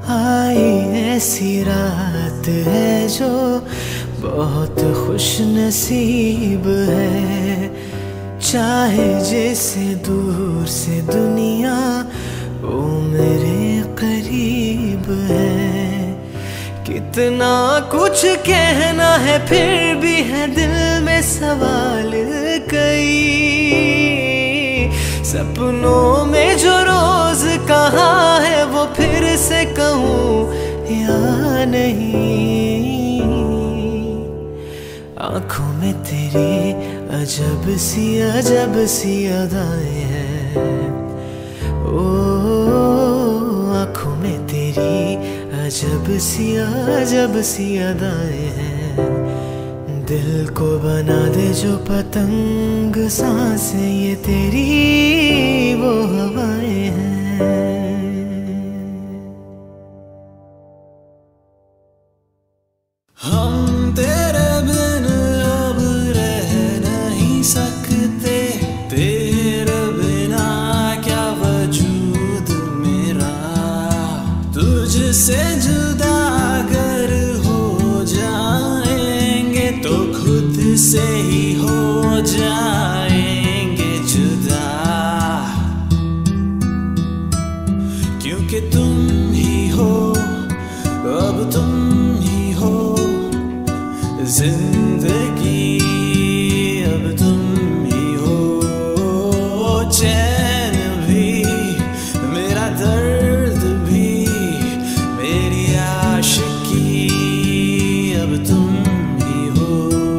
आई ऐसी रात है जो बहुत खुश नसीब है। चाहे जैसे दूर से दुनिया वो मेरे करीब है। कितना कुछ कहना है फिर भी है दिल में सवाल कई। सपनों में जो रोज कहा है वो फिर से कहूँ या नहीं। आँखों में तेरी अजब सी अदाएं हैं। ओ आँखों में तेरी अजब सी अदाएं हैं। दिल को बना दे जो पतंग सांसें ये तेरी वो हवाएं हैं। हम तेरे बिन अब रह नहीं सकते। तेरे बिना क्या वजूद मेरा। तुझसे जुदा अगर हो जाएंगे तो खुद से ही हो जाएंगे जुदा। क्योंकि तुम ही हो अब तुम ही हो जिंदगी। अब तुम ही हो चैन भी मेरा दर्द भी मेरी आशिकी। अब तुम ही हो।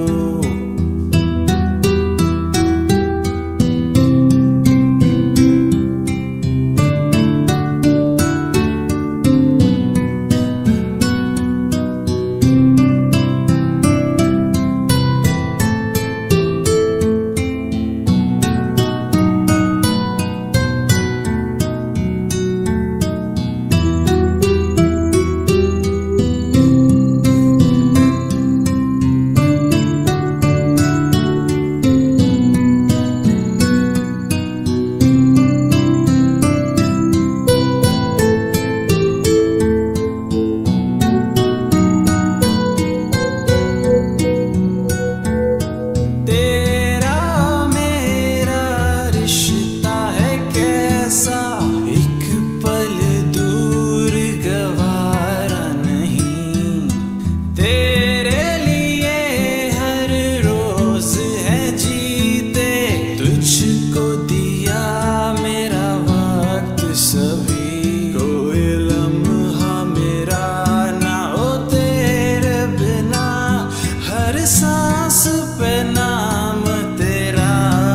सांस पे नाम तेरा।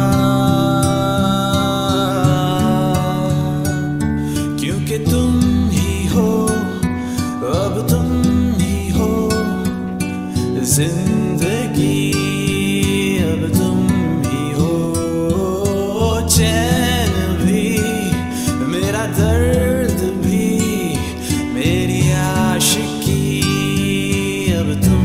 क्योंकि तुम ही हो अब तुम ही हो जिंदगी। अब तुम ही हो चैन भी मेरा दर्द भी मेरी आशिकी। अब तुम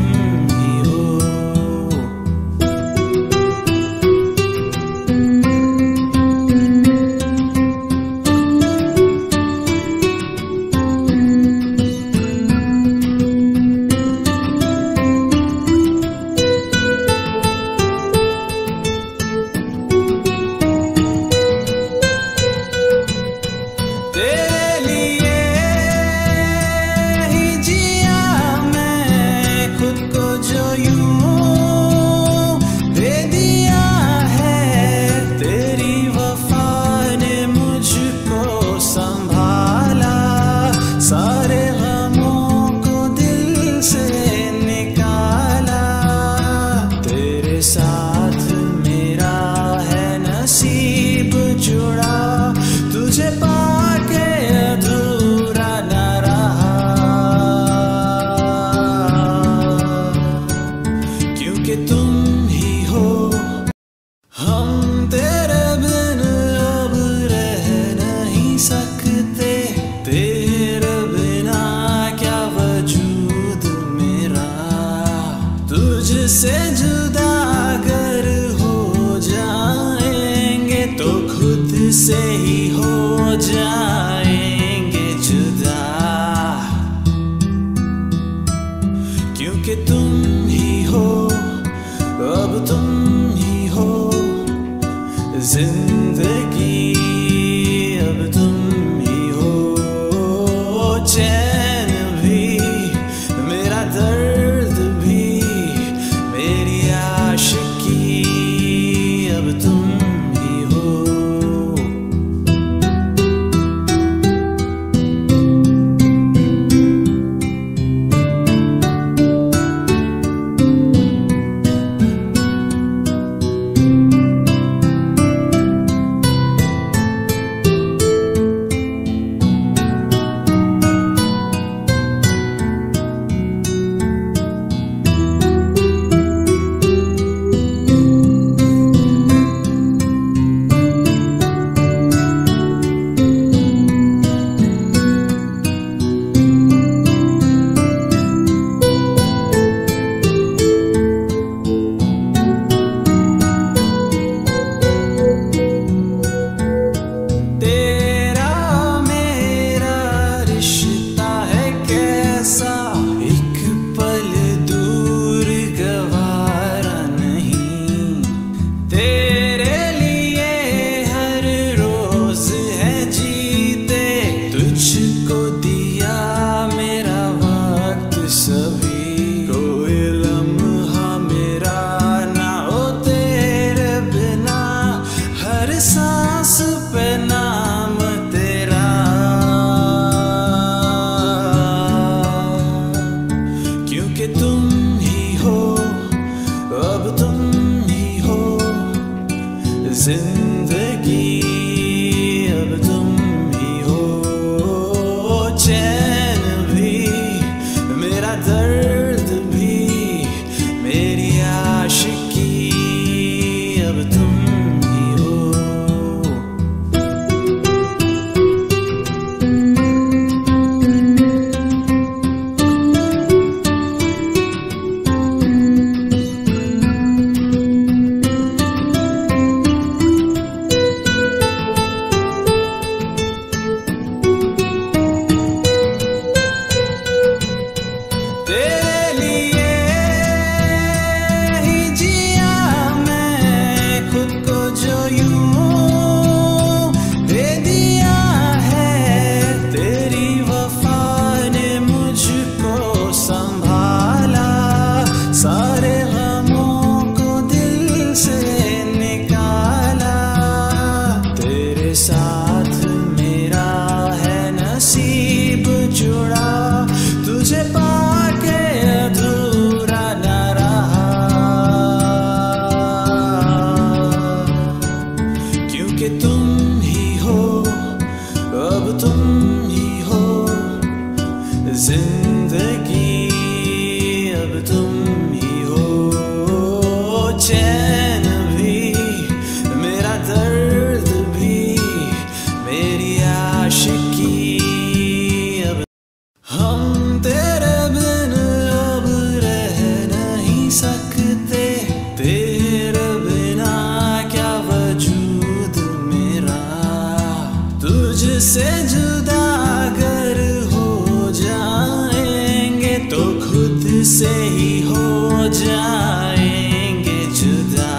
जाएंगे जुदा,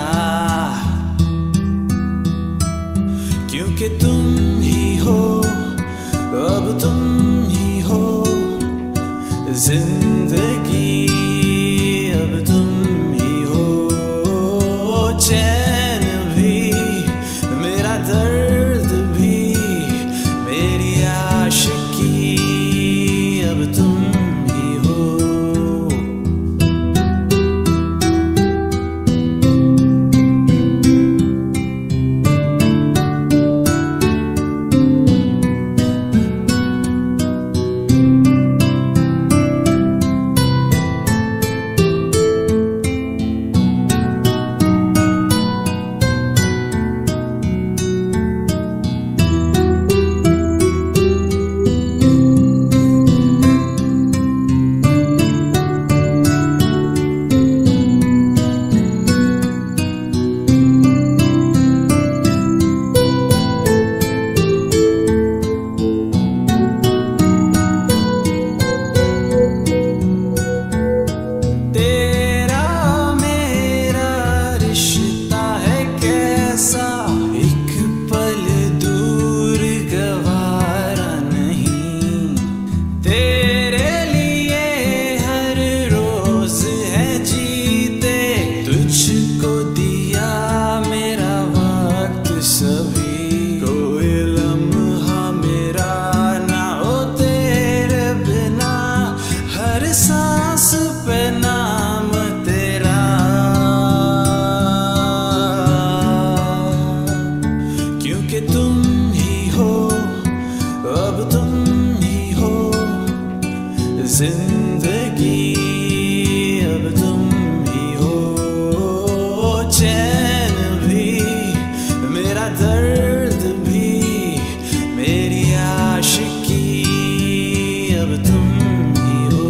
क्योंकि तुम ही हो, अब तुम ही हो जिंदगी, अब तुम ही हो चैन भी, मेरा दर्द भी, मेरी आशिकी, अब तुम ही हो। जिंदगी, अब तुम ही हो चैन भी, मेरा दर्द भी, मेरी आशिकी, अब तुम ही हो।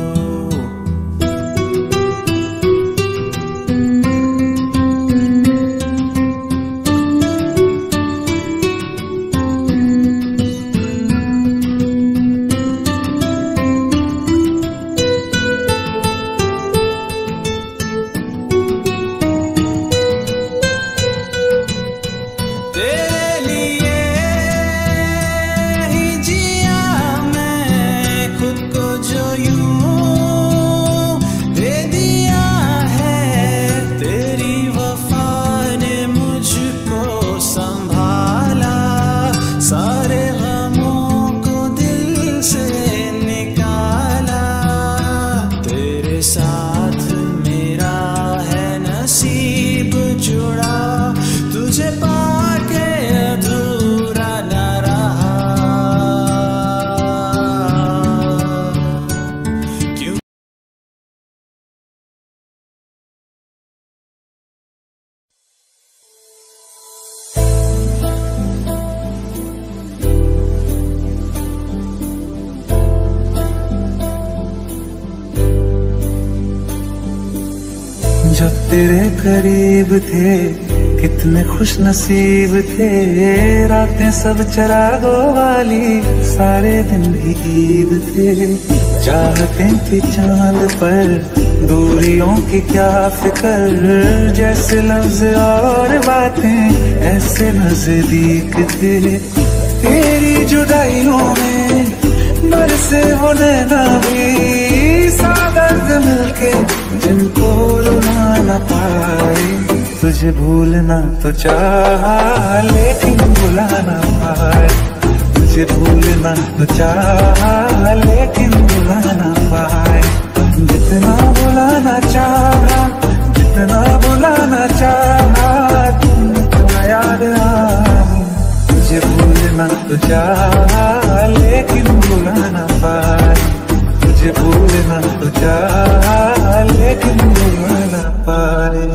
जब तेरे करीब थे कितने खुश नसीब थे, रातें सब चरागों वाली, सारे दिन भी ईद थे। चाहते थी चांद पर दूरियों की क्या फिक्र, जैसे लफ्ज और बातें ऐसे नजदीक थे। तेरी जुदाइयों में बरसे वो नैना भी, सादर्द मिलके जिनको रुला न पाए। तुझे भूलना तो चाहा लेकिन भुला न पाए, तुझे भूलना तो चाहा लेकिन भुला न पाए। जितना भुलाना चाहा, जितना भुलाना चाहा, तुम याद आए। तुझे भूलना तो चाहा लेकिन भुला न पाए, तुझे भूलना तो चाहा लेकिन भुला न पाए।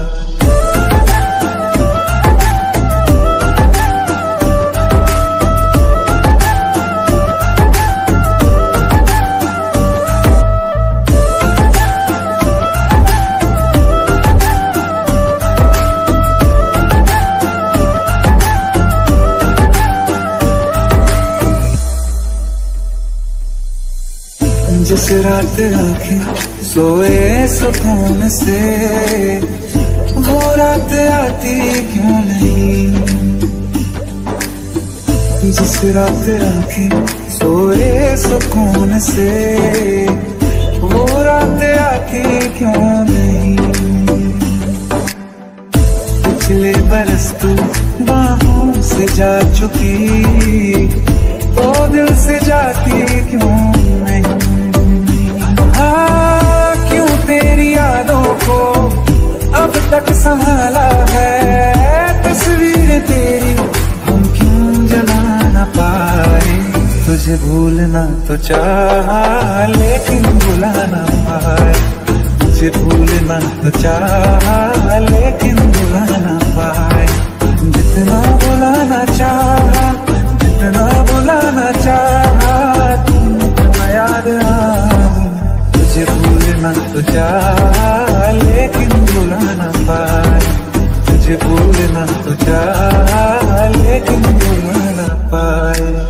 जिस रात आंखें सोए सुकून से, वो रात आती क्यों नहीं। जिस रात आंखें सोए सुकून से, वो रात आती क्यों नहीं। पिछले बरस तू बाहों से जा चुकी, तो दिल से जाती क्यों नहीं। हाँ, क्यों तेरी यादों को अब तक संभाला है, तस्वीर तेरी हम क्यों जला ना पाए। तुझे भूलना तो चाहा लेकिन भुला ना पाए, तुझे भूलना तो चाहा लेकिन भुला ना पाए। जितना भुलाना चाहा, जितना भुलाना चाहा, तुम याद आऊं। तुझे भूलना तो चाहा लेकिन भुला ना पाए, तुझे भूलना तो चाहा लेकिन भुला ना पाए।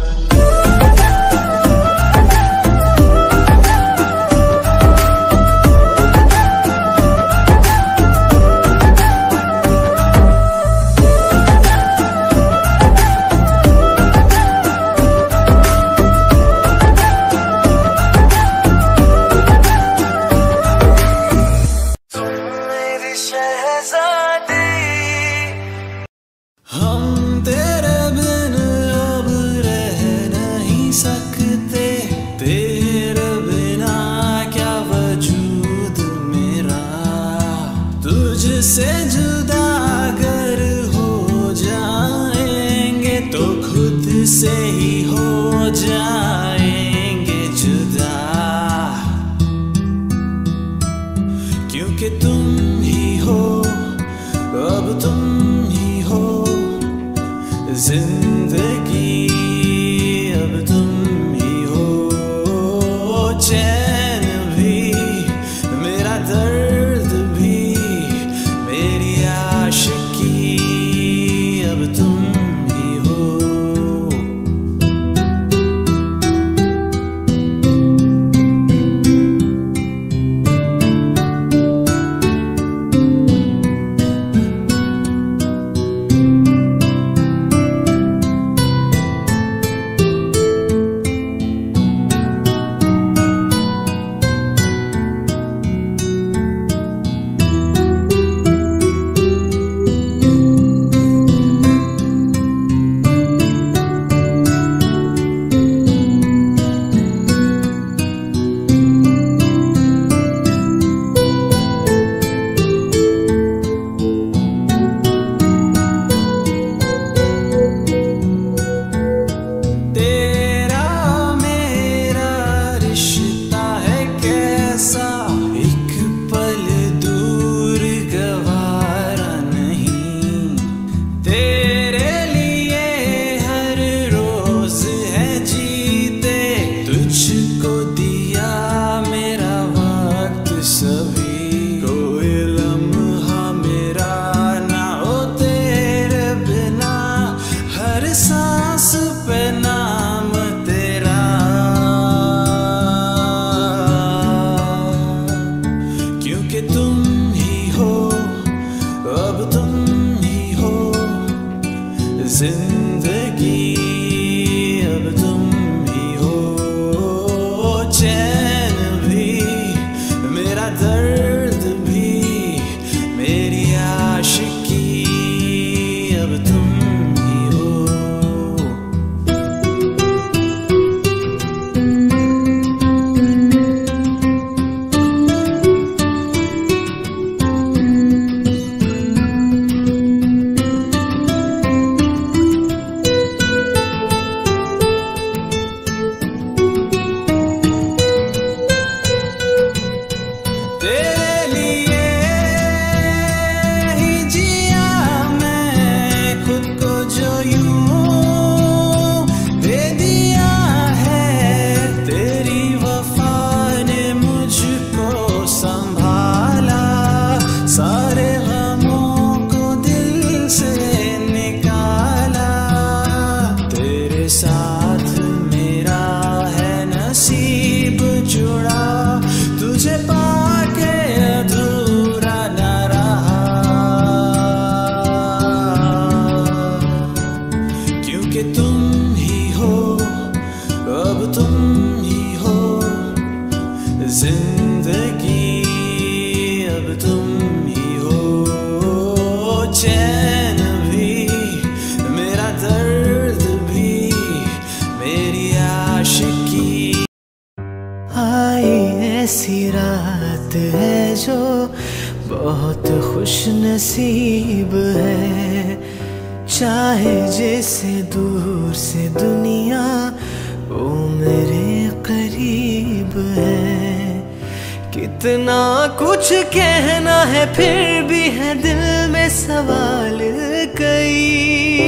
आई ऐसी रात है जो बहुत खुश नसीब है, चाहे जैसे दूर से दुनिया वो मेरे करीब है। कितना कुछ कहना है फिर भी है दिल में सवाल कई,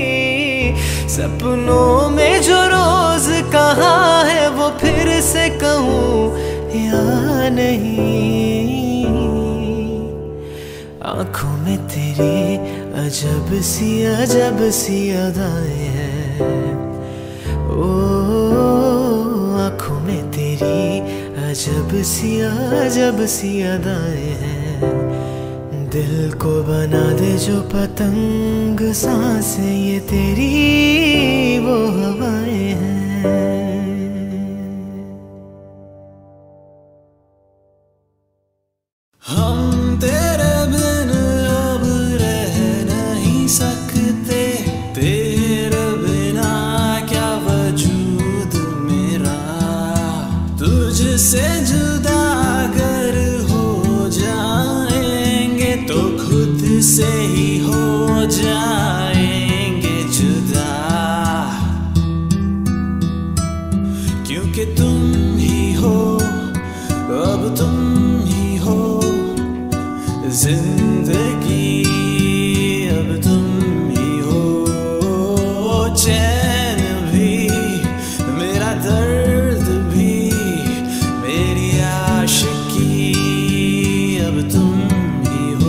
सपनों में जो रोज कहा है वो फिर से कहूँ या नहीं। आंखों में तेरी अजब सी अदाएं हैं, ओ आंखों में तेरी अजब सी अदाएं हैं। दिल को बना दे जो पतंग सांसें ये तेरी वो हवाएं हैं। हम तेरे बिन अब रह नहीं सकते, तेरे बिना क्या वजूद मेरा। तुझसे जुदा अगर हो जाएंगे तो खुद से ही हो जाएंगे जुदा, क्योंकि तुम ही हो, अब तुम ही हो जिंदगी, अब तुम ही हो चैन भी, मेरा दर्द भी, मेरी आशिकी, अब तुम ही हो।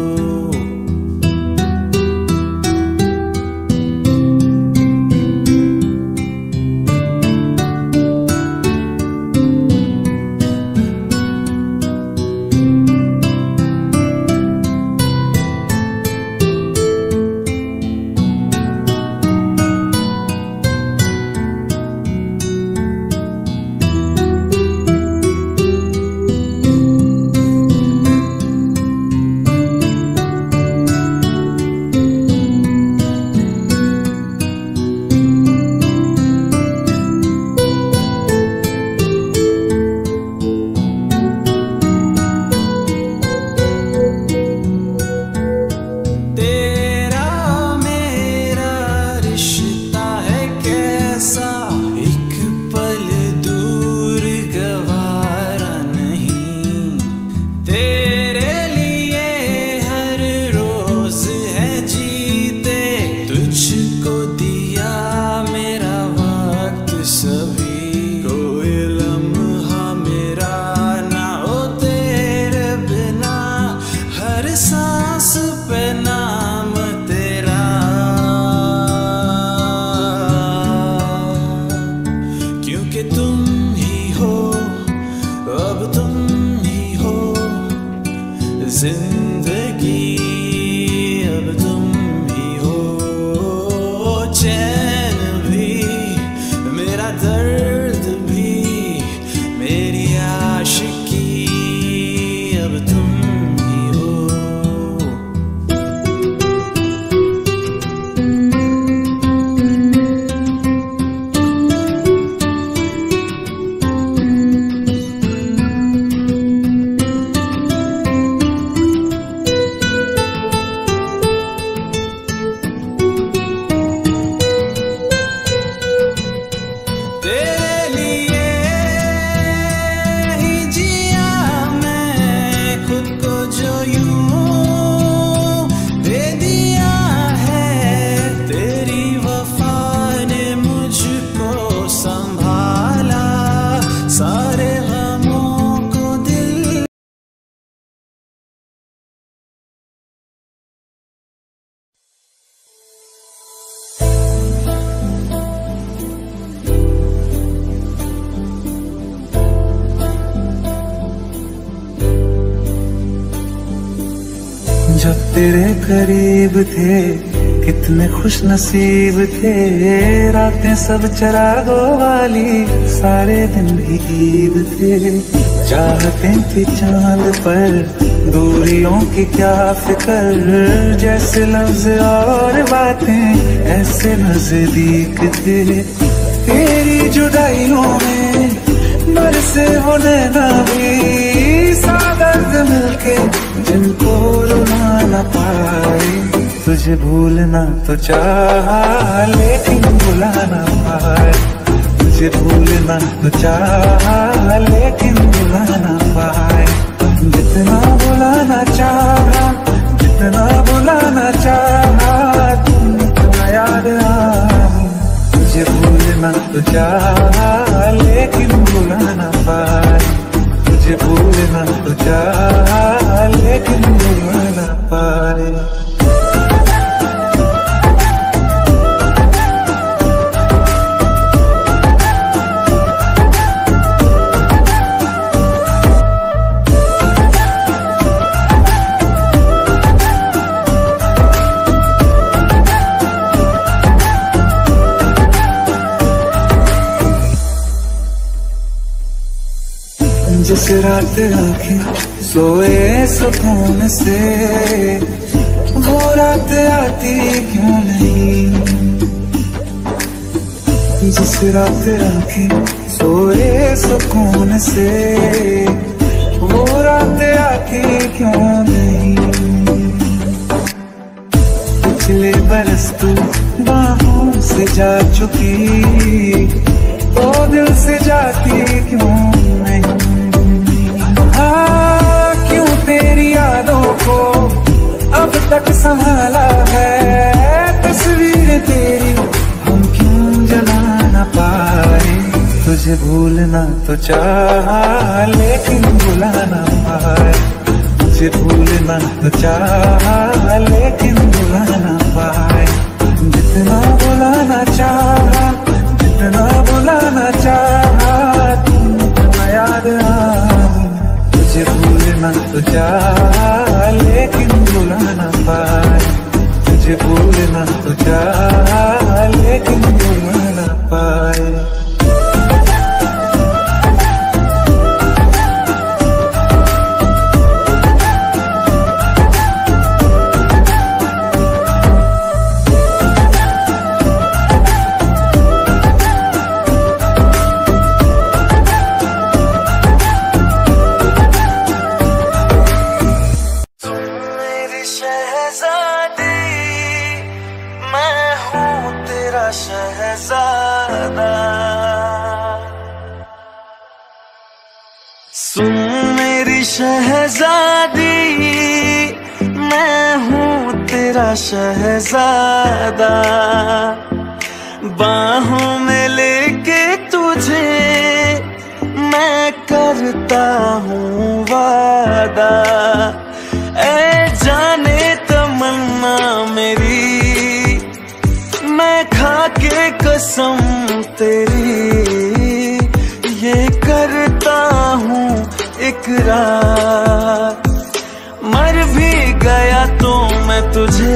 जिंदगी, अब तुम ही हो चैन भी, मेरा दर्द भी, मेरी आशिकी, अब तुम ही हो। जब तेरे करीब थे कितने खुश नसीब थे, रातें सब चरागों वाली, सारे दिन भी ईद थे। चाहते थी चांद पर दूरियों की क्या फिक्र, जैसे लफ्ज और बातें ऐसे नजदीक थे। तेरी जुदाइयों में बरस से वो नैना भी सादर्द मिलके जिनको रुला न पाए। तुझे भूलना तो चाहा लेकिन भुला न पाए। तुझे भूलना तो चाहा लेकिन भुला न पाए। जितना भुलाना चाहा, जितना भुलाना चाहा, तुम इतना याद आए। तुझे भूलना तो चाहा लेकिन भुला न पाए। तुझे भूलना तो चाहा लेकिन भुला न पाए। जिस रात आंखें सोए सुकून से, वो रात आती क्यों नहीं। जिस रात आंखें सोए सुकून से, वो रात आती क्यों नहीं। पिछले बरस तू बाहों से जा चुकी, तो दिल से जाती क्यों नहीं। क्यों तेरी यादों को अब तक संभाला है, तस्वीर तेरी हम क्यों जला न पाए। तुझे भूलना तो चाहा लेकिन भुला न पाए। तुझे भूलना तो चाहा लेकिन भुला न पाए। जितना भुलाना चाहा, जितना भुलाना चाहा, तुम इतना याद आए। तुझे भूलना तो चाहा लेकिन भुला न पाए। तुझे भूलना तो चाहा लेकिन भुला न पाए। सुन मेरी शहजादी, मैं हूँ तेरा शहजादा। बाहों में लेके तुझे मैं करता हूँ वादा। ऐ जाने तमन्ना मेरी, मैं खा के कसम तेरी ये करता हूँ इकरार। मर भी गया तो मैं तुझे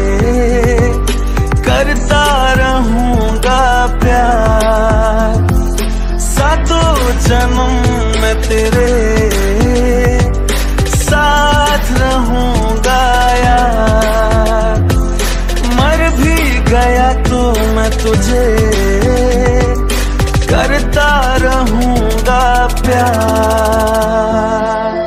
करता रहूँगा प्यार। सातों जन्म में तेरे साथ रहूँगा यार। मर भी गया तो मैं तुझे करता रहूँगा प्यार।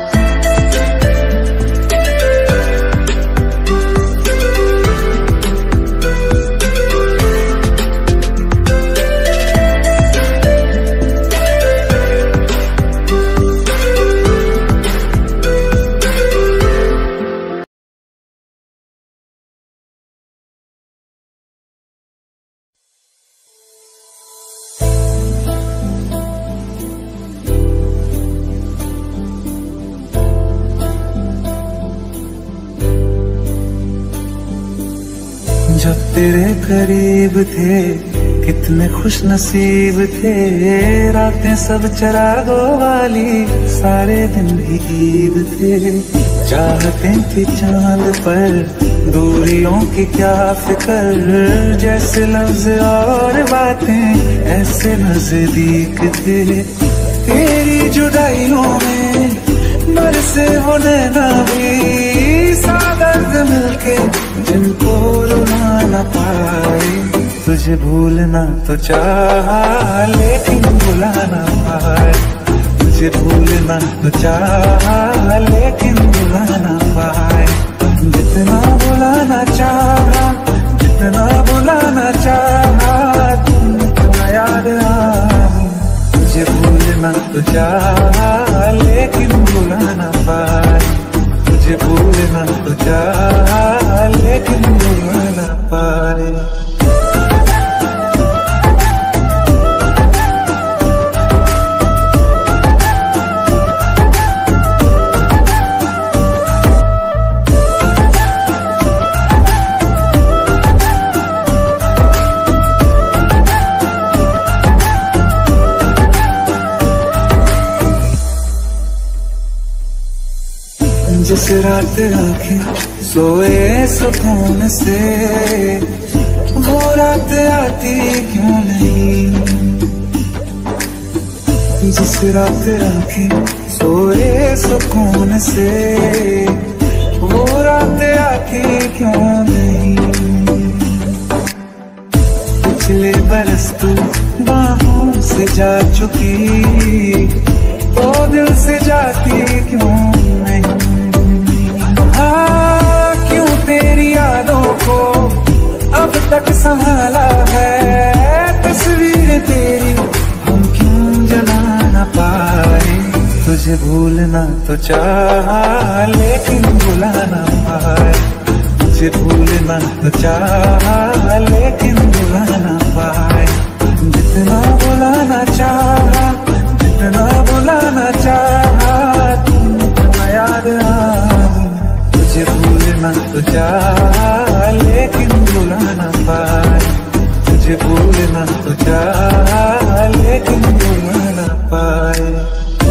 जब तेरे करीब थे कितने खुश नसीब थे। रातें सब चरागों वाली, सारे दिन भी ईद थे। चाहते थे चांद पर, दूरियों की क्या फिक्र। जैसे लफ्ज और बातें ऐसे नजदीक थे। तेरी जुदाइयों में बरसे वो नैना भी सादर्द मिलके जिनको रुला न पाए। तुझे भूलना तो चाहा लेकिन भुला न पाए। तुझे भूलना तो चाहा लेकिन भुला ना पाए। जितना बुलाना चाहा, जितना बुलाना चाहा, तुम याद आऊं। तुझे भूलना तो चाहा लेकिन भुला ना पाए। तुझे भूलना तो चाहा लेकिन भुला ना पाए। जिस रात आंखें सोए सुकून से, वो रात आती क्यों नहीं। जिस रात आंखें सोए सुकून से, वो रात आती क्यों नहीं। पिछले बरस तू बाहों से जा चुकी, तो दिल से जाती क्यों नहीं। क्यों तेरी यादों को अब तक संभाला है, तस्वीर तेरी हम क्यों जला ना पाए। तुझे भूलना तो चाहा लेकिन भुला ना पाए। तुझे भूलना तो चाहा लेकिन भुला ना पाए। जितना बुलाना चाहा, जितना बुलाना चाहा, तुम याद आऊं। तुझे भूलना तो चाहा लेकिन भुला ना पाए। तुझे भूलना तो चाहा लेकिन भुला ना पाए।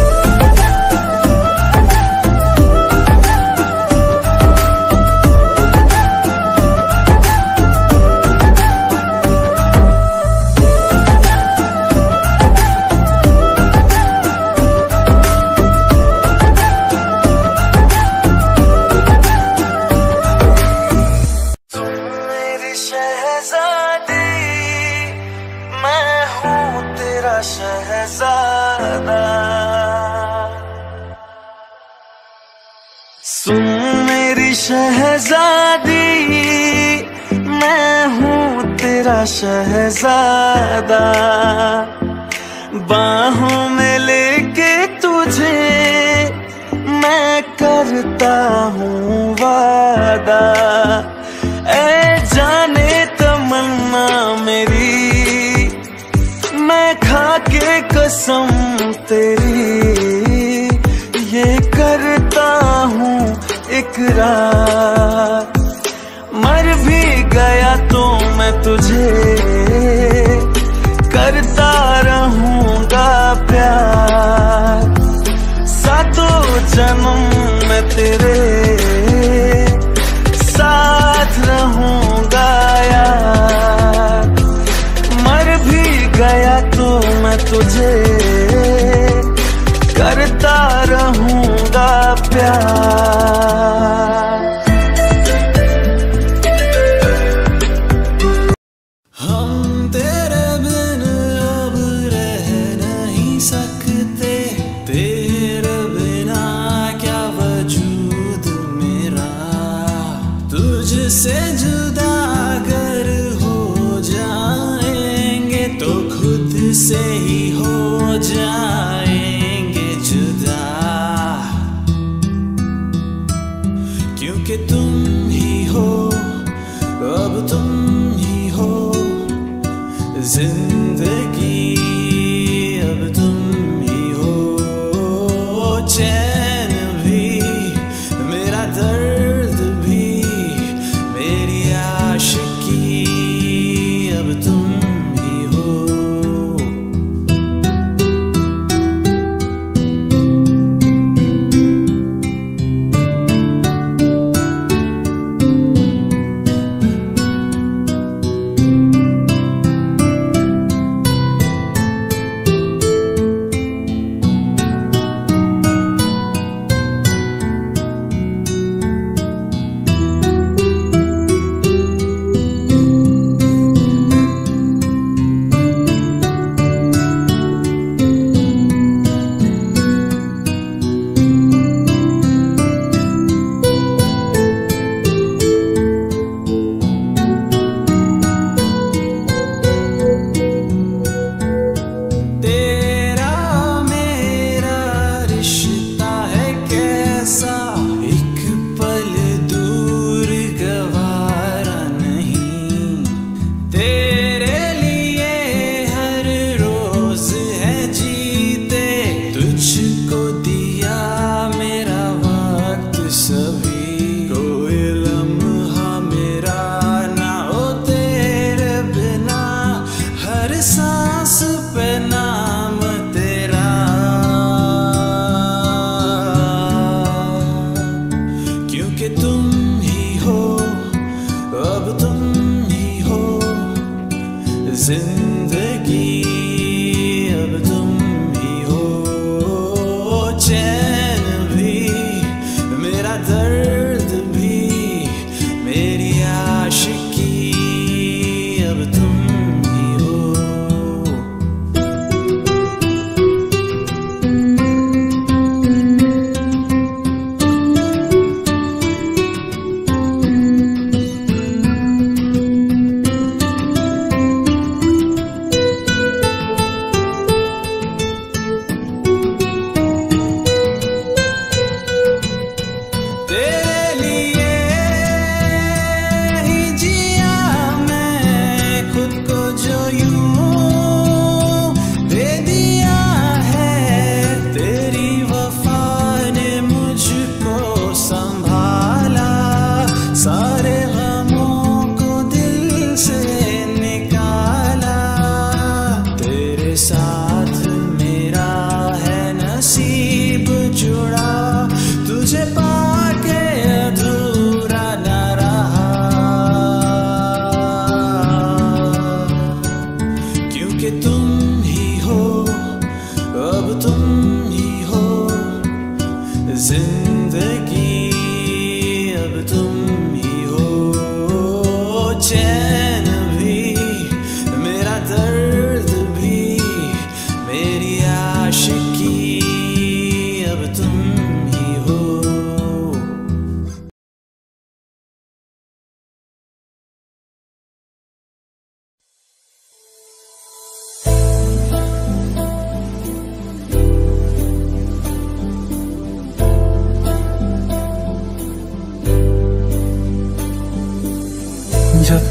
शहजादा सुन मेरी शहजादी, मैं हूँ तेरा शहजादा। बाहों में लेके तुझे मैं करता हूँ वादा। ऐ जाने तमन्ना मेरी, मैं खा के कसम तेरी ये करता हूँ इकरार। मर भी गया तो मैं तुझे करता रहूँगा प्यार। सातों जन्म मैं तेरे साथ रहूँगा यार। मर भी गया तो मैं तुझे करता रहूँगा प्यार।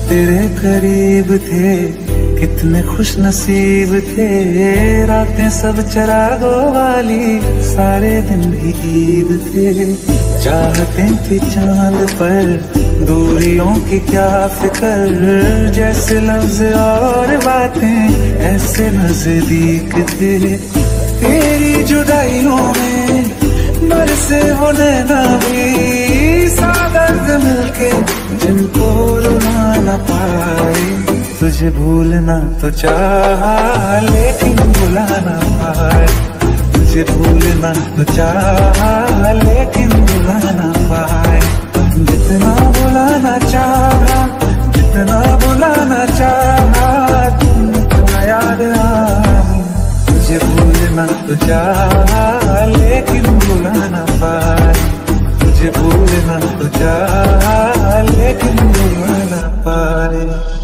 तेरे करीब थे, कितने खुश नसीब थे। रातें सब चरागों वाली, सारे दिन भी ईद थे। चाहते थे चांद पर, दूरियों की क्या फिक्र। जैसे लफ्ज और बातें ऐसे नजदीक थे। तेरी जुदाइयों में बरसे वो नैना भी, सादर्द मिलके जिनको रुला न पाए। तुझे भूलना तो चाहा लेकिन भुला न पाए। तुझे भूलना तो चाहा लेकिन भुला न पाए। जितना भुलाना चाहा, जितना भुलाना चाहा, तुम याद आए। तुझे भूलना तो चाहा लेकिन भुला न पाए। तुझे भूलना तो चाहा लेकिन भुला न पाए।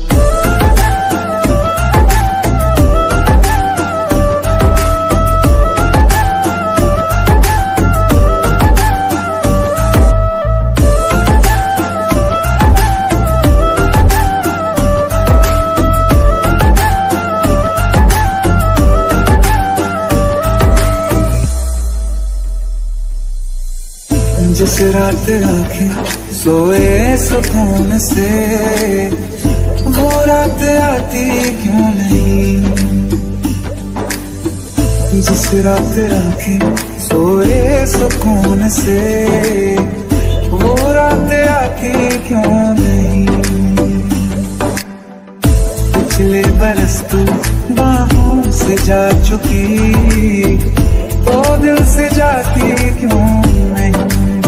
जिस रात आंखें सोए सुकून से, वो रात आती क्यों नहीं। जिस रात आंखें सोए सुकून से, वो रात आती क्यों नहीं। पिछले बरस तू बाहों से जा चुकी, तो दिल से जाती क्यों नहीं।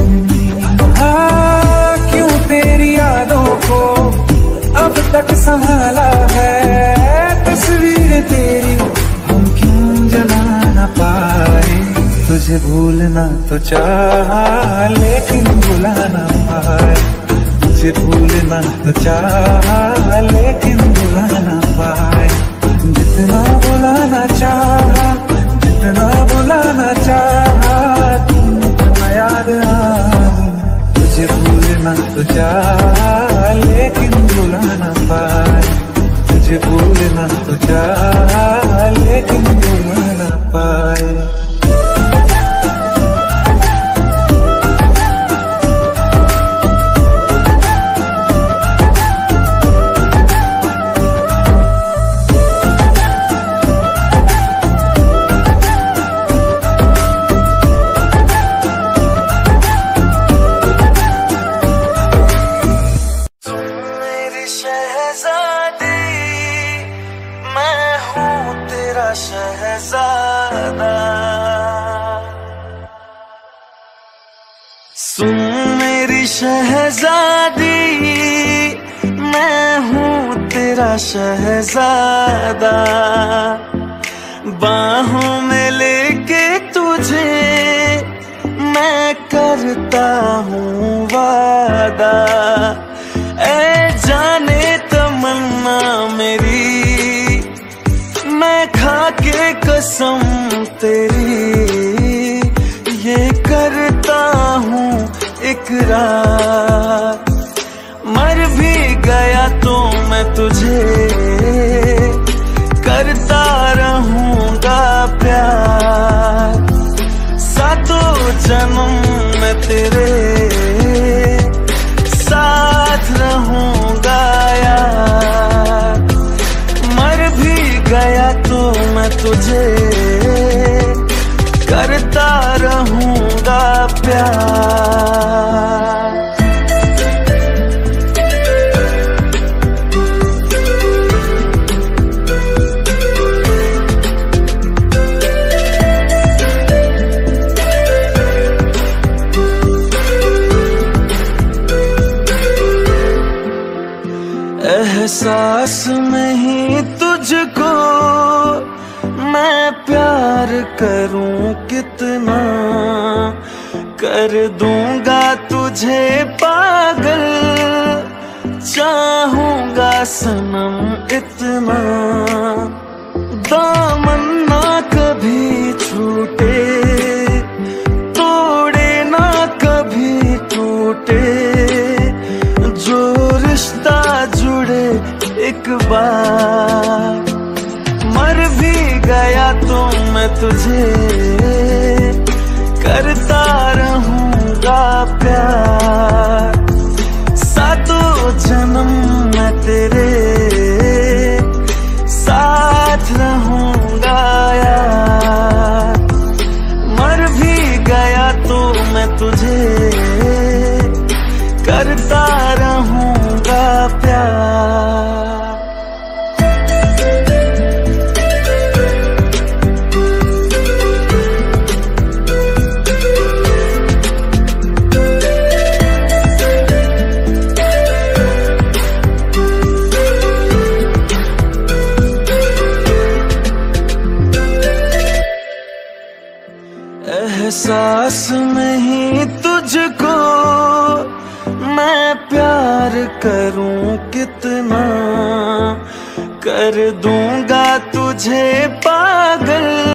क्यों तेरी यादों को अब तक संभाला है। तस्वीर तेरी हम क्यों जला न पाए। तुझे भूलना तो चाहा लेकिन भुला न पाए। तुझे भूलना तो चाहा लेकिन भुला न पाए। जितना भुलाना चाहा, जितना भुलाना चाहा, तुम याद आए। तुझे भूलना तो चाहा लेकिन भुला न पाए। तुझे भूलना तो चाहा लेकिन भुला न पाए। सुन मेरी शहजादी, मैं हूँ तेरा शहजादा। बाहों में लेके तुझे मैं करता हूँ वादा। ऐ जाने तमन्ना मेरी, मैं खा के कसम तेरी ये करता हूँ इकरार। मर भी गया तो मैं तुझे करता रहूँगा प्यार। सातों जन्म में तेरे साथ रहूँगा यार। मर भी गया तो मैं तुझे करता रहूँगा प्यार। एहसास में ही तुझको मैं प्यार करूं कितना। कर दूंगा तुझे पागल, चाहूंगा सनम इतना। दामन ना कभी छूटे, तोड़े ना कभी टूटे। जो रिश्ता जुड़े तुझे, करता रहूंगा प्यार। एहसास नहीं तुझको मैं प्यार करूं कितना, कर दूंगा तुझे पागल।